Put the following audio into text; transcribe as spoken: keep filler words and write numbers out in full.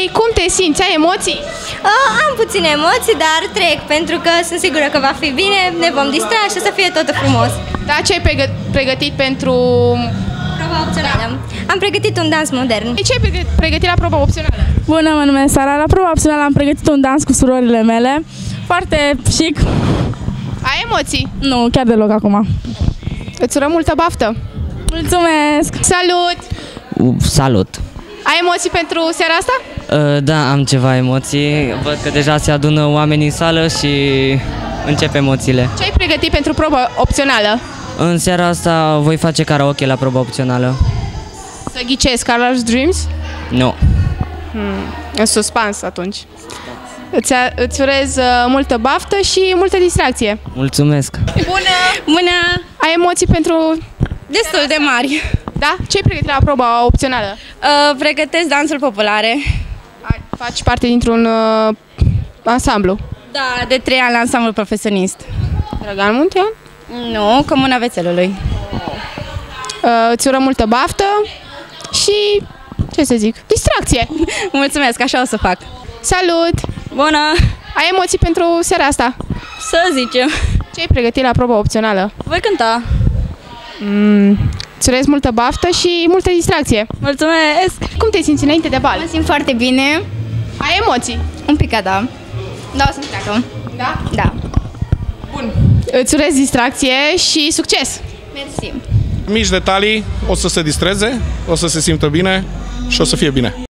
cum te simți? Ai emoții? Uh, am puține emoții, dar trec, pentru că sunt sigură că va fi bine, ne vom distra și o să fie totul frumos. Da, ce ai pregă pregătit pentru... Proba opțională. Am pregătit un dans modern. Ce ai pregă pregătit la proba opțională? Bună, mă numesc Sara. La proba opțională am pregătit un dans cu surorile mele. Foarte chic. Ai emoții? Nu, chiar deloc acum. Îți urăm multă baftă! Mulțumesc! Salut! Salut! Ai emoții pentru seara asta? Uh, da, am ceva emoții. Văd că deja se adună oameni în sală și încep emoțiile. Ce ai pregătit pentru proba opțională? În seara asta voi face karaoke la proba opțională. Să ghicesc, Colors Dreams? Nu. Hmm. În suspans atunci. Îți, îți urez uh, multă baftă și multă distracție. Mulțumesc! Bună! Bună! Ai emoții pentru... Destul de mari. Da? Ce ai pregătit la proba opțională? Uh, pregătesc dansuri populare. Ai, faci parte dintr-un uh, ansamblu? Da, de trei ani la ansamblu profesionist. Drăgan Muntean? Nu, Comuna Vețelului. Uh, îți urăm multă baftă și, ce să zic, distracție! Mulțumesc, așa o să fac. Salut! Bună! Ai emoții pentru seara asta? Să zicem. Ce ai pregătit la proba opțională? Voi cânta. Mm, îți urez multă baftă și multă distracție. Mulțumesc! Cum te simți înainte de bal? Mă simt foarte bine. Ai emoții? Un pic, da. Da, o să-mi treacă. Da? Da. Bun. Îți urez distracție și succes! Mersi. Mici detalii, o să se distreze, o să se simtă bine și o să fie bine.